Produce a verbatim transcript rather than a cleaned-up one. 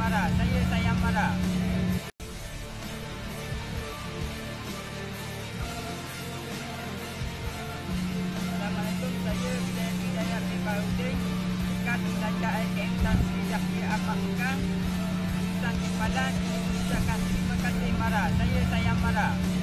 marah. Saya sayang marah. Assalamualaikum. Saya Hidayat Hidayat bin Baharudin, bekas pelajar I K M Tan Sri Zaki Ahmad Bukan, Urusan Kepalan, ucapkan terima kasih marah. Saya sayang marah.